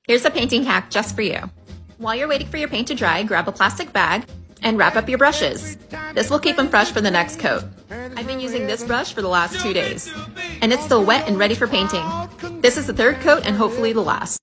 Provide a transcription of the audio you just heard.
Here's a painting hack just for you. While you're waiting for your paint to dry, grab a plastic bag and wrap up your brushes. This will keep them fresh for the next coat. I've been using this brush for the last 2 days, and it's still wet and ready for painting. This is the third coat and hopefully the last.